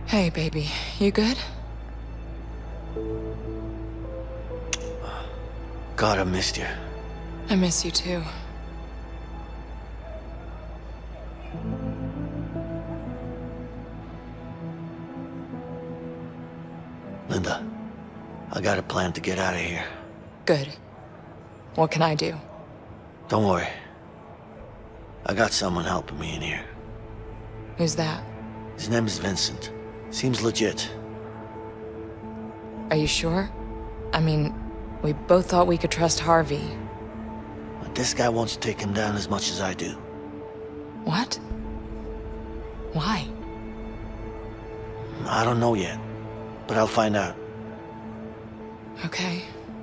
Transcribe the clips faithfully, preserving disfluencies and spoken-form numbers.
Hey, baby. You good? God, I missed you. I miss you too. Linda, I got a plan to get out of here. Good. What can I do? Don't worry. I got someone helping me in here. Who's that? His name is Vincent. Seems legit. Are you sure? I mean, we both thought we could trust Harvey. But this guy wants to take him down as much as I do. What? Why? I don't know yet, but I'll find out. Okay.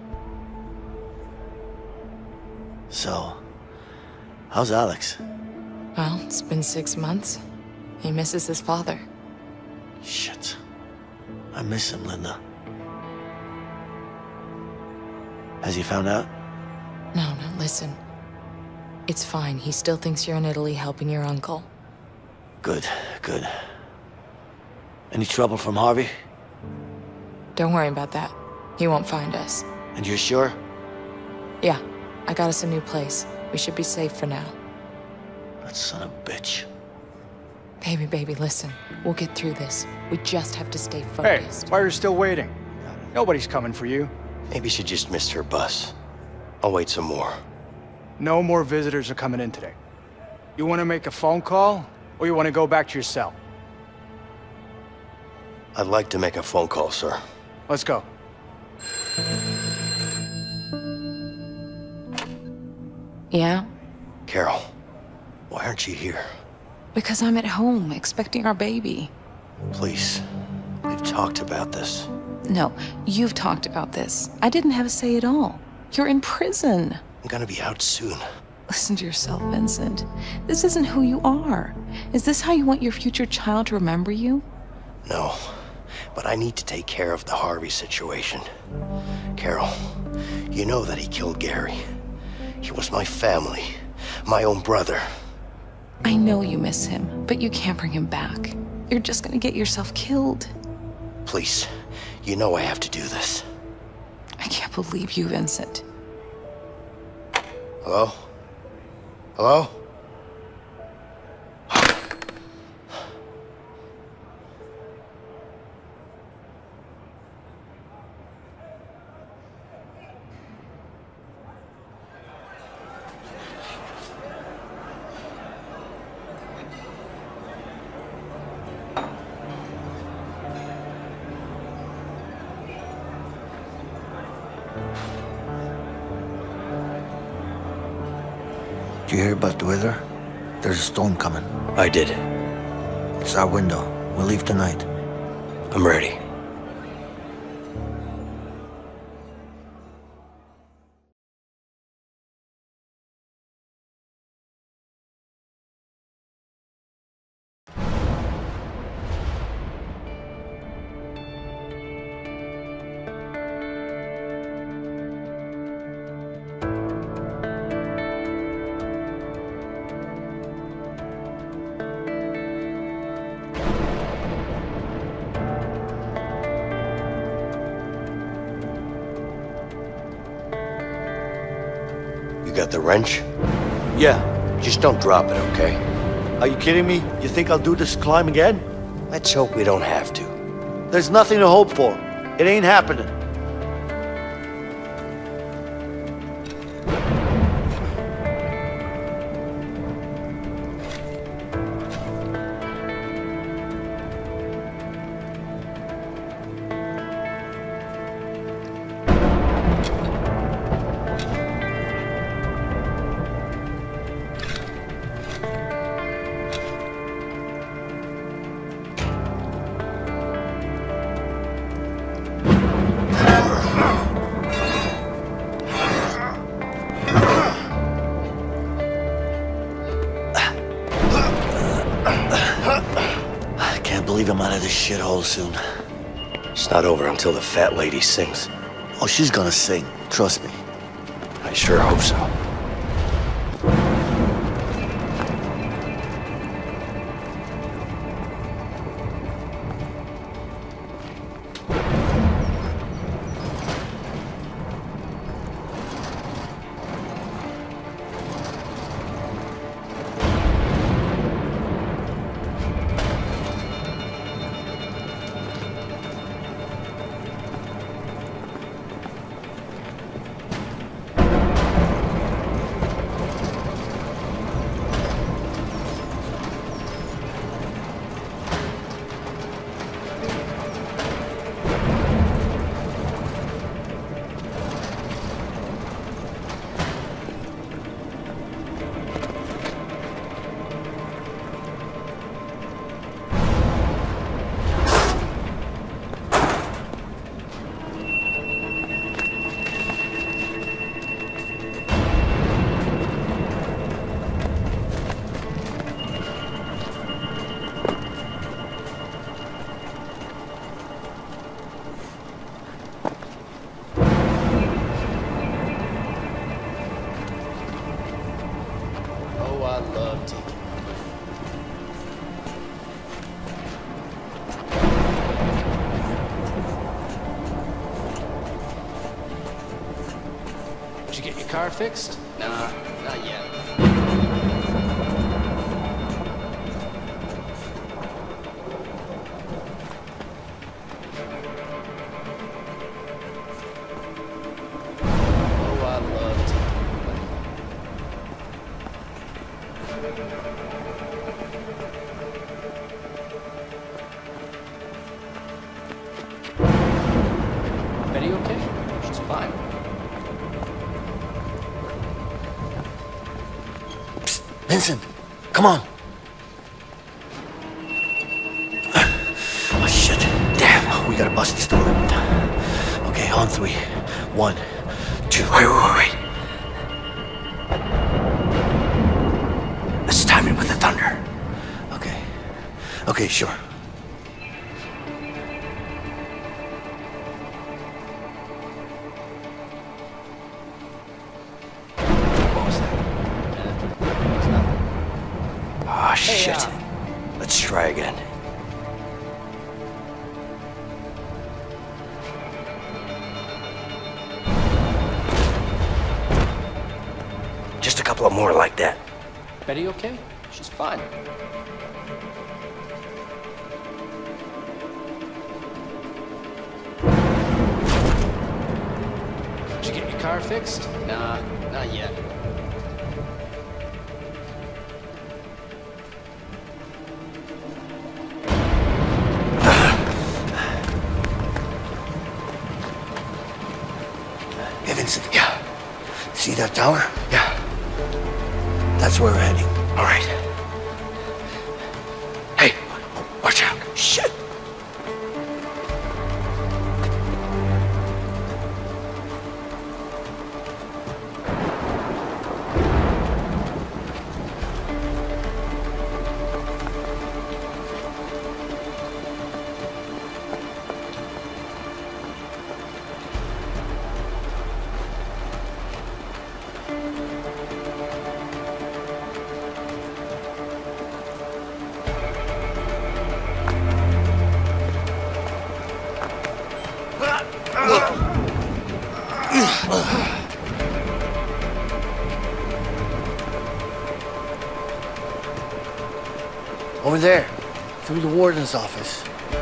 So, how's Alex? Well, it's been six months. He misses his father. Shit. I miss him, Linda. Has he found out? No, no, listen. It's fine. He still thinks you're in Italy helping your uncle. Good, good. Any trouble from Harvey? Don't worry about that. He won't find us. And you're sure? Yeah, I got us a new place. We should be safe for now. That son of a bitch. Baby, baby, listen. We'll get through this. We just have to stay Hey, focused. why are you still waiting? Nobody's coming for you. Maybe she just missed her bus. I'll wait some more. No more visitors are coming in today. You want to make a phone call, or you want to go back to your cell? I'd like to make a phone call, sir. Let's go. Yeah? Carol, why aren't you here? Because I'm at home, expecting our baby. Please, we've talked about this. No, you've talked about this. I didn't have a say at all. You're in prison. I'm gonna be out soon. Listen to yourself, Vincent. This isn't who you are. Is this how you want your future child to remember you? No, but I need to take care of the Harvey situation. Carol, you know that he killed Gary. He was my family, my own brother. I know you miss him, but you can't bring him back. You're just gonna get yourself killed. Please, you know I have to do this. I can't believe you, Vincent. Hello? Hello? Did you hear about the weather? There's a storm coming. I did. It's our window. We'll leave tonight. I'm ready. You got the wrench? Yeah. Just don't drop it, okay? Are you kidding me? You think I'll do this climb again? Let's hope we don't have to. There's nothing to hope for. It ain't happening. I believe I'm out of this shithole soon. It's not over until the fat lady sings. Oh, she's gonna sing. Trust me. I sure hope so. car fixed? Nah, not yet. Oh, I love to. Betty okay? She's fine. Psst, Vincent, come on. Oh, shit. Damn, we gotta bust this door open. Okay, on three. One, two. Wait, wait, wait, wait. Let's time it with the thunder. Okay. Okay, sure. What was that? It's nothing. Oh, shit. uh, Let's try again. Just a couple of more like that. Betty okay? She's fine. Did you get your car fixed? Nah, not yet. Hey, Vincent. Yeah. See that tower? Yeah. That's where we're heading. All right. Hey, watch out. Shit. Over there, through the warden's office.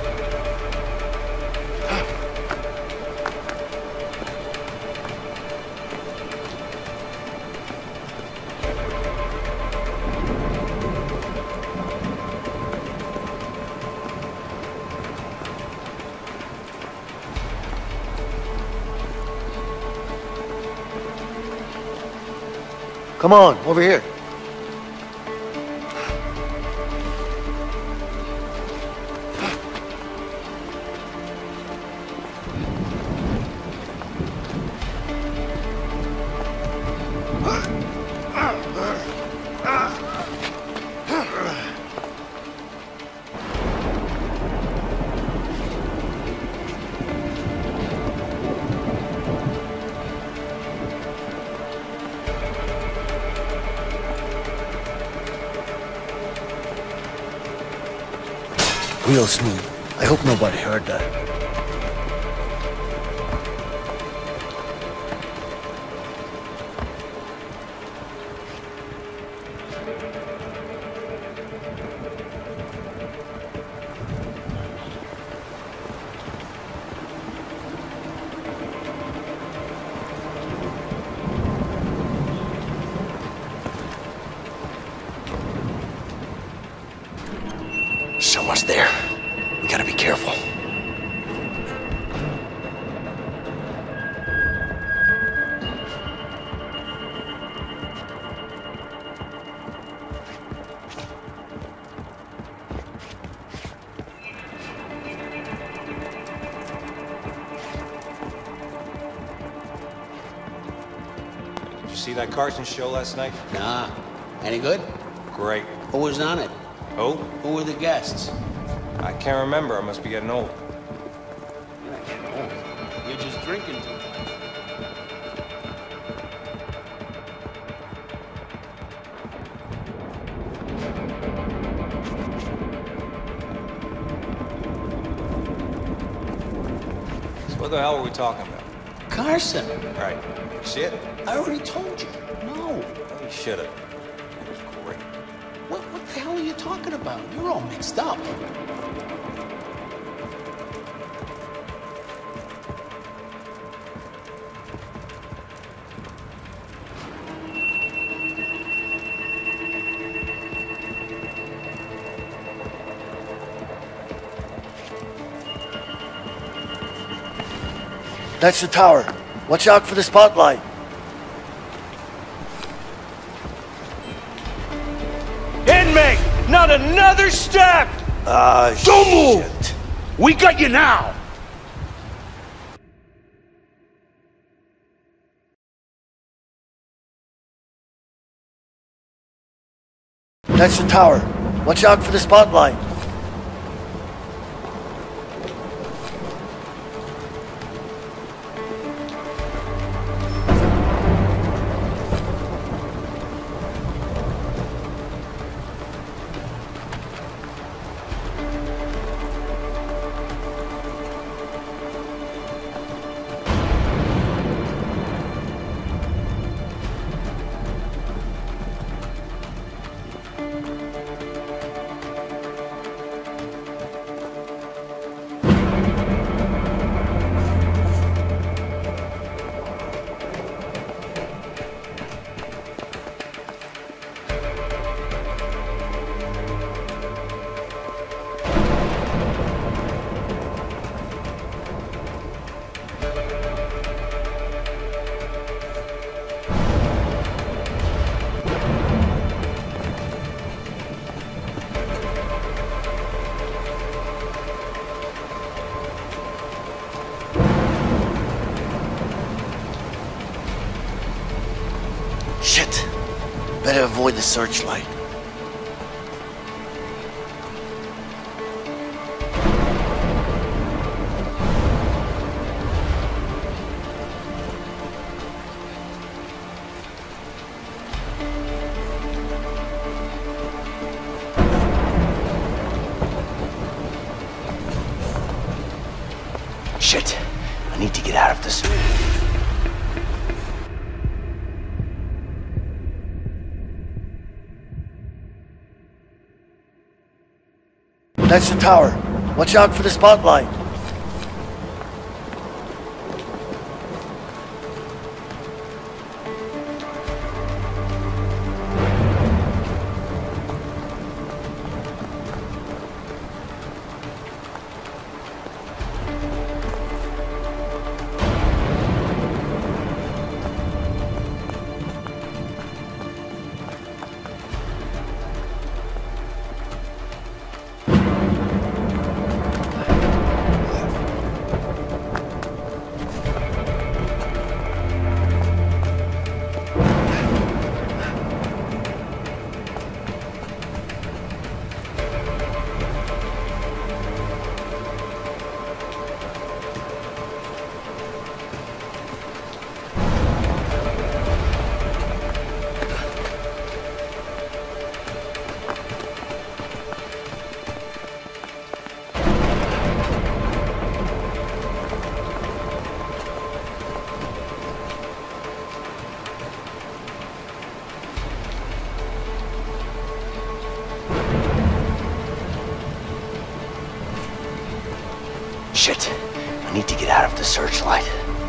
Come on, over here. Real smooth. I hope nobody heard that. Someone's there. We gotta be careful. Did you see that Carson show last night? Nah. Any good? Great. Who was on it? Who? Who were the guests? I can't remember. I must be getting old. You're not getting old. You're just drinking too much. So what the hell are we talking about? Carson. All right. You see it? I already told you. No. You should have. It was great. What, what the hell are you talking about? You're all mixed up. That's the tower. Watch out for the spotlight. Inmate, not another step! Ah, Don't shit. move! We got you now! That's the tower. Watch out for the spotlight. Shit. Better avoid the searchlight. Shit. I need to get out of this. That's the tower. Watch out for the spotlight. Shit. I need to get out of the searchlight.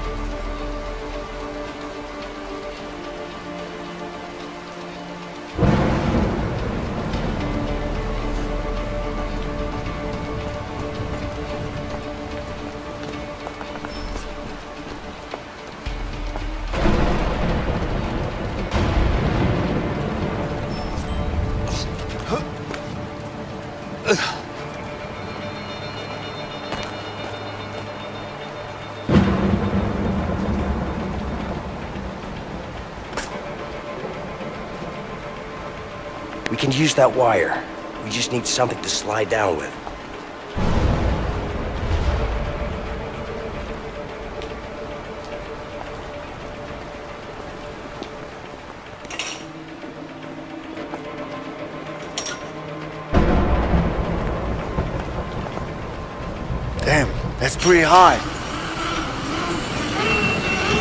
We can use that wire. We just need something to slide down with. Damn, that's pretty high.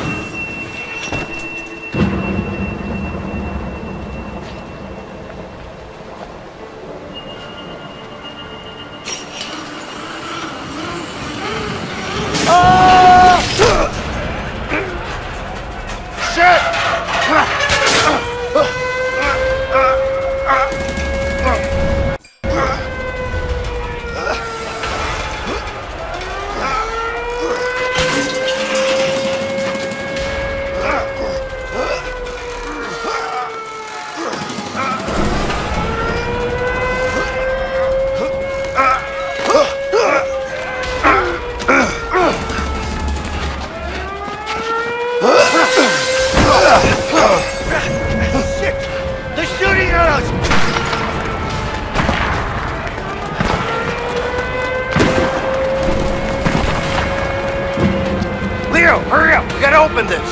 go! Hurry up! We gotta open this!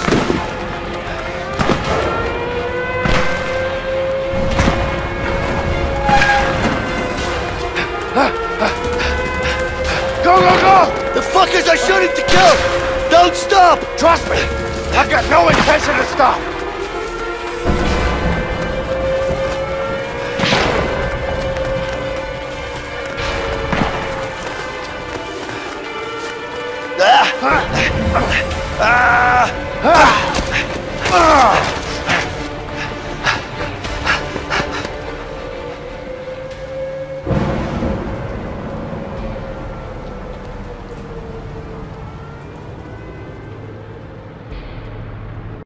Go, go, go! The fuckers are shooting to kill! Don't stop! Trust me, I've got no intention to stop.